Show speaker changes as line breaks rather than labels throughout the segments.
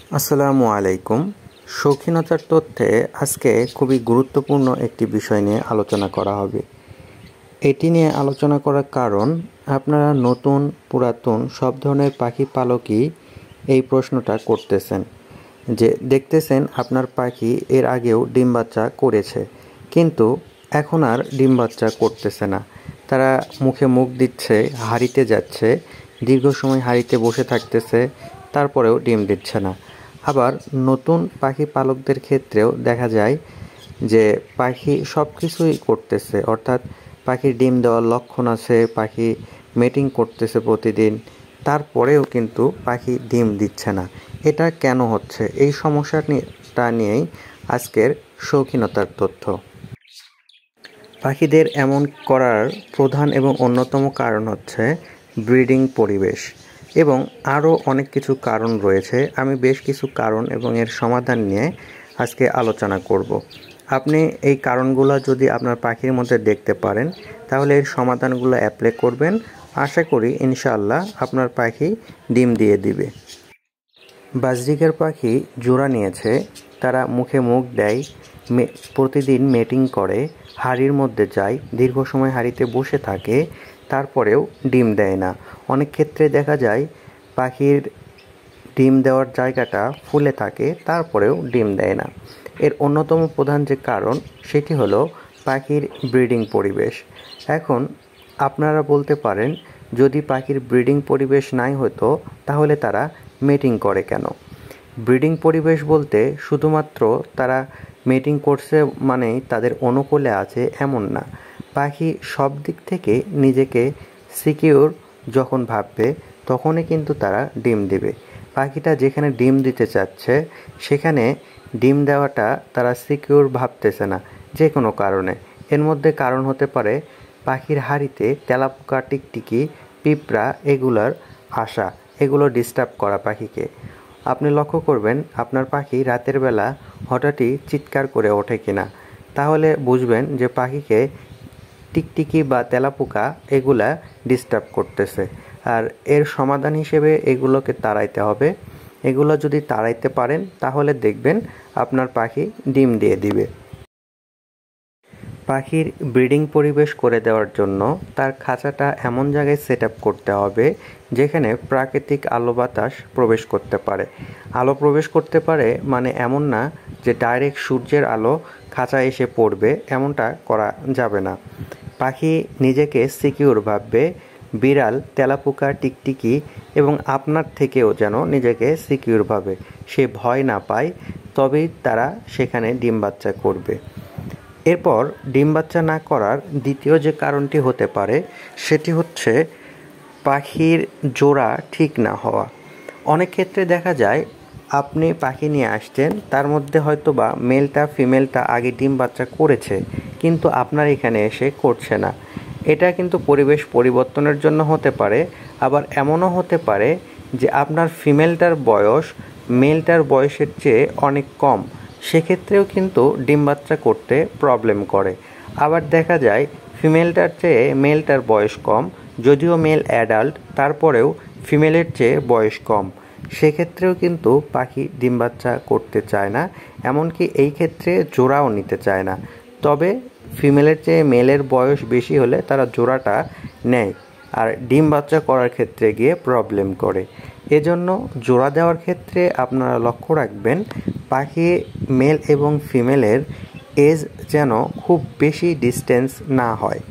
আসসালামু আলাইকুম। শৌখিনতার তথ্যে আজকে খুবই গুরুত্বপূর্ণ একটি বিষয় নিয়ে আলোচনা করা হবে। এটি নিয়ে আলোচনা করার কারণ, আপনারা নতুন পুরাতন সব ধরনের পাখি পালকই এই প্রশ্নটা করতেছেন যে দেখতেছেন আপনার পাখি এর আগেও ডিম বাচ্চা করেছে, কিন্তু এখন আর ডিম বাচ্চা করতেছে না। তারা মুখে মুখ দিচ্ছে, হাঁড়িতে যাচ্ছে, দীর্ঘ সময় হাঁড়িতে বসে থাকতেছে, তারপরেও ডিম দিচ্ছে না। আবার নতুন পাখি পালকদের ক্ষেত্রেও দেখা যায় যে পাখি সব কিছুই করতেছে, অর্থাৎ পাখির ডিম দেওয়ার লক্ষণ আছে, পাখি মেটিং করতেছে প্রতিদিন, তারপরেও কিন্তু পাখি ডিম দিচ্ছে না। এটা কেন হচ্ছে? এই সমস্যাটা নিয়েই আজকের শৌখিনতার তথ্য। পাখিদের এমন করার প্রধান এবং অন্যতম কারণ হচ্ছে ব্রিডিং পরিবেশ, এবং আরও অনেক কিছু কারণ রয়েছে। আমি বেশ কিছু কারণ এবং এর সমাধান নিয়ে আজকে আলোচনা করব। আপনি এই কারণগুলো যদি আপনার পাখির মধ্যে দেখতে পারেন, তাহলে এর সমাধানগুলো অ্যাপ্লাই করবেন। আশা করি ইনশাআল্লাহ আপনার পাখি ডিম দিয়ে দিবে। বাজরিকার পাখি জোড়া নিয়েছে, তারা মুখে মুখ দেয়, প্রতিদিন মেটিং করে, হাঁড়ির মধ্যে যায়, দীর্ঘ সময় হাঁড়িতে বসে থাকে, তারপরেও ডিম দেয় না। অনেক ক্ষেত্রে দেখা যায় পাখির ডিম দেওয়ার জায়গাটা ফুলে থাকে, তারপরেও ডিম দেয় না। এর অন্যতম প্রধান যে কারণ, সেটি হলো পাখির ব্রিডিং পরিবেশ। এখন আপনারা বলতে পারেন, যদি পাখির ব্রিডিং পরিবেশ নাই হতো তাহলে তারা মেটিং করে কেন? ব্রিডিং পরিবেশ বলতে শুধুমাত্র তারা মেটিং করছে মানেই তাদের অনুকূলে আছে এমন না। পাখি সব দিক থেকে নিজেকে সিকিউর যখন ভাববে, তখনই কিন্তু তারা ডিম দেবে। পাখিটা যেখানে ডিম দিতে চাচ্ছে সেখানে ডিম দেওয়াটা তারা সিকিউর ভাবতেছে না, যে কোনো কারণে। এর মধ্যে কারণ হতে পারে পাখির হাঁড়িতে তেলাপোকা, টিকটিকি, পিঁপড়া এগুলোর আসা, এগুলো ডিস্টার্ব করা পাখিকে। আপনি লক্ষ্য করবেন আপনার পাখি রাতের বেলা হঠাৎই চিৎকার করে ওঠে কিনা, তাহলে বুঝবেন যে পাখিকে টিকটিকি বা তেলাপোকা এগুলা ডিস্টার্ব করতেছে। আর এর সমাধান হিসেবে এগুলোকে তাড়াইতে হবে। এগুলো যদি তাড়াইতে পারেন তাহলে দেখবেন আপনার পাখি ডিম দিয়ে দিবে। পাখির ব্রিডিং পরিবেশ করে দেওয়ার জন্য তার খাঁচাটা এমন জায়গায় সেট আপ করতে হবে যেখানে প্রাকৃতিক আলো বাতাস প্রবেশ করতে পারে। আলো প্রবেশ করতে পারে মানে এমন না যে ডাইরেক্ট সূর্যের আলো খাঁচা এসে পড়বে, এমনটা করা যাবে না। পাখি নিজেকে সিকিউর ভাববে, বিড়াল, তেলাপোকা, টিকটিকি এবং আপনার থেকেও যেন নিজেকে সিকিউর ভাবে, সে ভয় না পায়, তবেই তারা সেখানে ডিম বাচ্চা করবে। এরপর ডিম বাচ্চা না করার দ্বিতীয় যে কারণটি হতে পারে, সেটি হচ্ছে পাখির জোড়া ঠিক না হওয়া। অনেক ক্ষেত্রে দেখা যায় আপনি পাখি নিয়ে আসছেন, তার মধ্যে হয়তো বা মেলটা ফিমেলটা আগে ডিম বাচ্চা করেছে, কিন্তু আপনার এখানে এসে করছে না। এটা কিন্তু পরিবেশ পরিবর্তনের জন্য হতে পারে। আবার এমনও হতে পারে যে আপনার ফিমেলটার বয়স মেলটার বয়সের চেয়ে অনেক কম, সেক্ষেত্রেও কিন্তু ডিম বাচ্চা করতে প্রবলেম করে। আবার দেখা যায় ফিমেলটার চেয়ে মেলটার বয়স কম, যদিও মেল অ্যাডাল্ট, তারপরেও ফিমেলের চেয়ে বয়স কম, সেক্ষেত্রেও কিন্তু পাখি ডিম বাচ্চা করতে চায় না, এমনকি এই ক্ষেত্রে জোড়াও নিতে চায় না। তবে ফিমেলের চেয়ে মেলের বয়স বেশি হলে তারা জোড়াটা নেয়, আর ডিম বাচ্চা করার ক্ষেত্রে গিয়ে প্রবলেম করে। এজন্য জোড়া দেওয়ার ক্ষেত্রে আপনারা লক্ষ্য রাখবেন পাখি মেল এবং ফিমেলের এজ যেন খুব বেশি ডিস্টেন্স না হয়।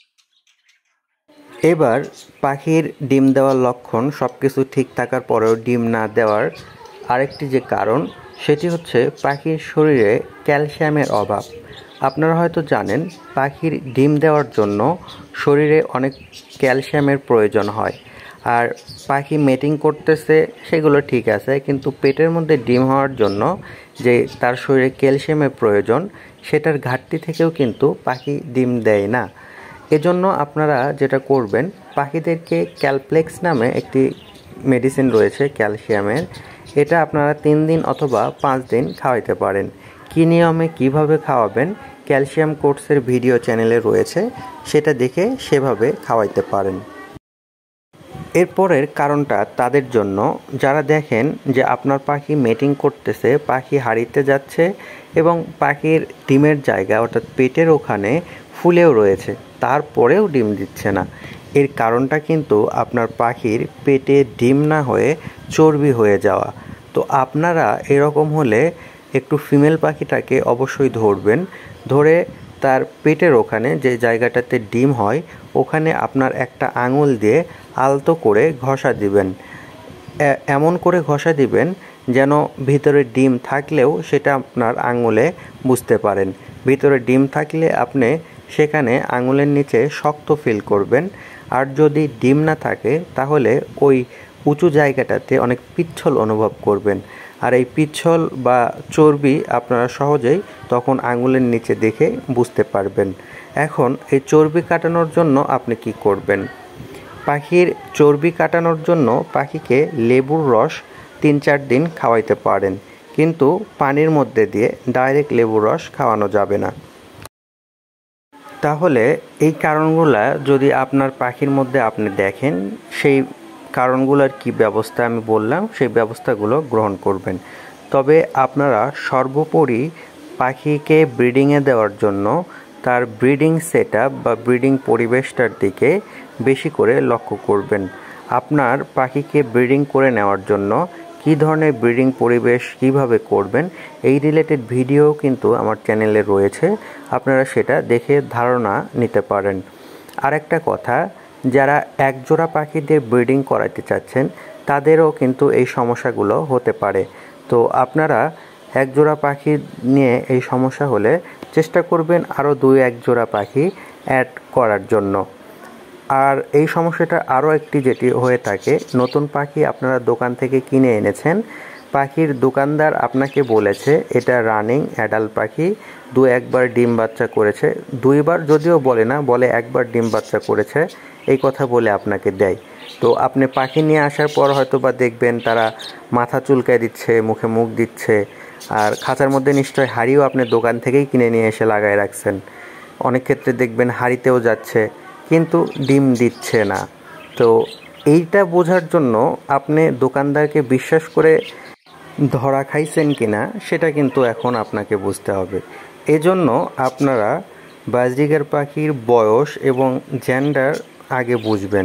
এবার পাখির ডিম দেওয়ার লক্ষণ সব কিছু ঠিক থাকার পরেও ডিম না দেওয়ার আরেকটি যে কারণ, সেটি হচ্ছে পাখির শরীরে ক্যালসিয়ামের অভাব। আপনারা হয়তো জানেন পাখির ডিম দেওয়ার জন্য শরীরে অনেক ক্যালসিয়ামের প্রয়োজন হয়। আর পাখি মেটিং করতেছে সেগুলো ঠিক আছে, কিন্তু পেটের মধ্যে ডিম হওয়ার জন্য যে তার শরীরে ক্যালসিয়ামের প্রয়োজন, সেটার ঘাটতি থেকেও কিন্তু পাখি ডিম দেয় না। এজন্য আপনারা যেটা করবেন, পাখিদেরকে ক্যালপ্লেক্স নামে একটি মেডিসিন রয়েছে ক্যালসিয়ামের, এটা আপনারা 3 দিন অথবা 5 দিন খাওয়াইতে পারেন। কী নিয়মে কিভাবে খাওয়াবেন ক্যালসিয়াম কোর্সের ভিডিও চ্যানেলে রয়েছে, সেটা দেখে সেভাবে খাওয়াইতে পারেন। এরপরের কারণটা তাদের জন্য যারা দেখেন যে আপনার পাখি মেটিং করতেছে, পাখি হারিতে যাচ্ছে এবং পাখির ডিমের জায়গা অর্থাৎ পেটের ওখানে ফুলেও রয়েছে, তারপরেও ডিম দিচ্ছে না। এর কারণটা কিন্তু আপনার পাখির পেটে ডিম না হয়ে চর্বি হয়ে যাওয়া। তো আপনারা এরকম হলে একটু ফিমেল পাখিটাকে অবশ্যই ধরবেন, ধরে তার পেটের ওখানে যে জায়গাটাতে ডিম হয় ওখানে আপনার একটা আঙুল দিয়ে আলতো করে ঘষা দিবেন। এমন করে ঘষা দিবেন যেন ভিতরে ডিম থাকলেও সেটা আপনার আঙুলে বুঝতে পারেন। ভিতরে ডিম থাকলে আপনি সেখানে আঙুলের নিচে শক্ত ফিল করবেন, আর যদি ডিম না থাকে তাহলে ওই উঁচু জায়গাটাতে অনেক পিচ্ছল অনুভব করবেন। আর এই পিচ্ছল বা চর্বি আপনারা সহজেই তখন আঙুলের নিচে দেখে বুঝতে পারবেন। এখন এই চর্বি কাটানোর জন্য আপনি কি করবেন? পাখির চর্বি কাটানোর জন্য পাখিকে লেবুর রস 3-4 দিন খাওয়াইতে পারেন, কিন্তু পানির মধ্যে দিয়ে ডাইরেক্ট লেবুর রস খাওয়ানো যাবে না। তাহলে এই কারণগুলা যদি আপনার পাখির মধ্যে আপনি দেখেন, সেই কারণগুলোর কি ব্যবস্থা আমি বললাম সেই ব্যবস্থাগুলো গ্রহণ করবেন। তবে আপনারা সর্বোপরি পাখিকে ব্রিডিংয়ে দেওয়ার জন্য তার ব্রিডিং সেটআপ বা ব্রিডিং পরিবেশটার দিকে বেশি করে লক্ষ্য করবেন। আপনার পাখিকে ব্রিডিং করে নেওয়ার জন্য কী ধরনের ব্রিডিং পরিবেশ কিভাবে করবেন এই রিলেটেড ভিডিও কিন্তু আমার চ্যানেলে রয়েছে, আপনারা সেটা দেখে ধারণা নিতে পারেন। আরেকটা কথা, যারা একজোড়া পাখি দিয়ে ব্রিডিং করাতে চাচ্ছেন তাদেরও কিন্তু এই সমস্যাগুলো হতে পারে। তো আপনারা একজোড়া পাখি নিয়ে এই সমস্যা হলে চেষ্টা করবেন আরও 2-1 জোড়া পাখি অ্যাড করার জন্য। আর এই সমস্যাটা আরও একটি যেটি হয়ে থাকে, নতুন পাখি আপনারা দোকান থেকে কিনে এনেছেন, পাখির দোকানদার আপনাকে বলেছে এটা রানিং অ্যাডাল্ট পাখি, 2-1 বার ডিম বাচ্চা করেছে, 2 বার যদিও বলে না, বলে 1 বার ডিম বাচ্চা করেছে, এই কথা বলে আপনাকে দেয়। তো আপনি পাখি নিয়ে আসার পর হয়তো বা দেখবেন তারা মাথা চুলকায় দিচ্ছে, মুখে মুখ দিচ্ছে, আর খাঁচার মধ্যে নিশ্চয় হাঁড়িও আপনি দোকান থেকেই কিনে নিয়ে এসে লাগায় রাখছেন। অনেক ক্ষেত্রে দেখবেন হাঁড়িতেও যাচ্ছে কিন্তু ডিম দিচ্ছে না। তো এইটা বোঝার জন্য আপনি দোকানদারকে বিশ্বাস করে ধরা খাইছেন কিনা সেটা কিন্তু এখন আপনাকে বুঝতে হবে। এজন্য আপনারা বাজরিগার পাখির বয়স এবং জেন্ডার আগে বুঝবেন।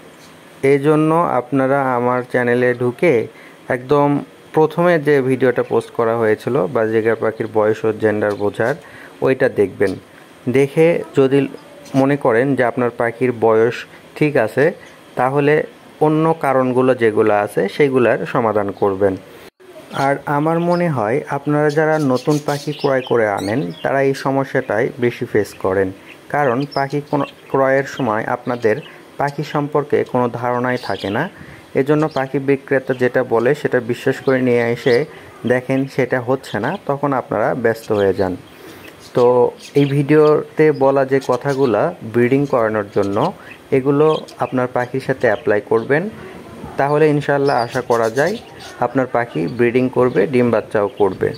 এজন্য আপনারা আমার চ্যানেলে ঢুকে একদম প্রথমে যে ভিডিওটা পোস্ট করা হয়েছিল বাজরিগার পাখির বয়স ও জেন্ডার বোঝার, ওইটা দেখবেন। দেখে যদি মনে করেন যে আপনার পাখির বয়স ঠিক আছে, তাহলে অন্য কারণগুলো যেগুলো আছে সেগুলোর সমাধান করবেন। আর আমার মনে হয় আপনারা যারা নতুন পাখি ক্রয় করে আনেন তারা এই সমস্যাটাই বেশি ফেস করেন, কারণ পাখি ক্রয়ের সময় আপনাদের পাখি সম্পর্কে কোনো ধারণাই থাকে না। এজন্য পাখি বিক্রেতা যেটা বলে সেটা বিশ্বাস করে নিয়ে এসে দেখেন সেটা হচ্ছে না, তখন আপনারা ব্যস্ত হয়ে যান। তো এই ভিডিওতে বলা যে কথাগুলা ব্রিডিং করানোর জন্য, এগুলো আপনার পাখির সাথে অ্যাপ্লাই করবেন, তাহলে ইনশাল্লাহ আশা করা যায় আপনার পাখি ব্রিডিং করবে, ডিম বাচ্চাও করবে।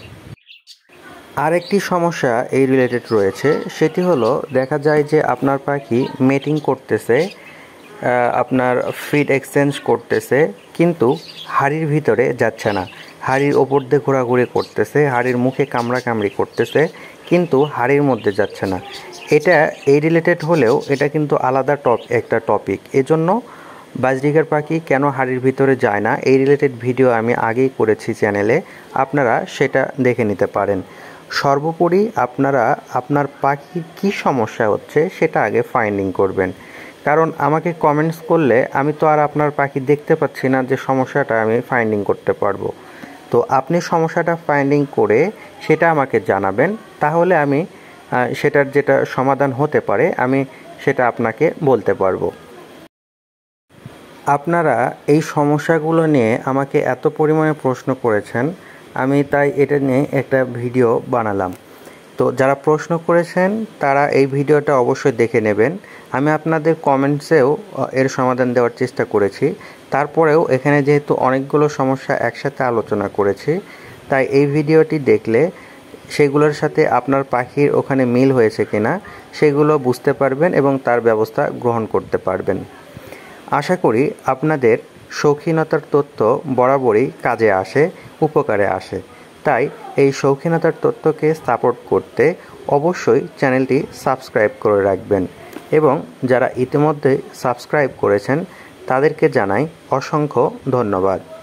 আরেকটি সমস্যা এই রিলেটেড রয়েছে, সেটি হলো দেখা যায় যে আপনার পাখি মেটিং করতেছে, আপনার ফিড এক্সচেঞ্জ করতেছে, কিন্তু হাড়ির ভিতরে যাচ্ছে না, হাড়ির ওপর দিয়ে ঘোরাঘুরি করতেছে, হাড়ির মুখে কামড়াকামড়ি করতেছে, কিন্তু হাড়ির মধ্যে যাচ্ছে না। এটা এই রিলেটেড হলেও এটা কিন্তু আলাদা একটা টপিক। এজন্য বাজরিগার পাখি কেন হাড়ির ভিতরে যায় না এই রিলেটেড ভিডিও আমি আগেই করেছি চ্যানেলে, আপনারা সেটা দেখে নিতে পারেন। সর্বোপরি আপনারা আপনার পাখির কী সমস্যা হচ্ছে সেটা আগে ফাইন্ডিং করবেন, কারণ আমাকে কমেন্টস করলে আমি তো আর আপনার পাখি দেখতে পাচ্ছি না যে সমস্যাটা আমি ফাইন্ডিং করতে পারবো। তো আপনি সমস্যাটা ফাইন্ডিং করে সেটা আমাকে জানাবেন, তাহলে আমি সেটার যেটা সমাধান হতে পারে আমি সেটা আপনাকে বলতে পারবো। আপনারা এই সমস্যাগুলো নিয়ে আমাকে এত পরিমাণে প্রশ্ন করেছেন, আমি তাই এটা নিয়ে একটা ভিডিও বানালাম। তো যারা প্রশ্ন করেছেন তারা এই ভিডিওটা অবশ্যই দেখে নেবেন। আমি আপনাদের কমেন্টসেও এর সমাধান দেওয়ার চেষ্টা করেছি, তারপরেও এখানে যেহেতু অনেকগুলো সমস্যা একসাথে আলোচনা করেছি, তাই এই ভিডিওটি দেখলে সেগুলোর সাথে আপনার পাখির ওখানে মিল হয়েছে কিনা সেগুলো বুঝতে পারবেন এবং তার ব্যবস্থা গ্রহণ করতে পারবেন। আশা করি আপনাদের শৌখিনতার তথ্য বরাবরই কাজে আসে, উপকারে আসে। তাই এই শৌখিনতার তথ্যকে সাপোর্ট করতে অবশ্যই চ্যানেলটি সাবস্ক্রাইব করে রাখবেন এবং যারা ইতিমধ্যে সাবস্ক্রাইব করেছেন তাদেরকে জানাই অসংখ্য ধন্যবাদ।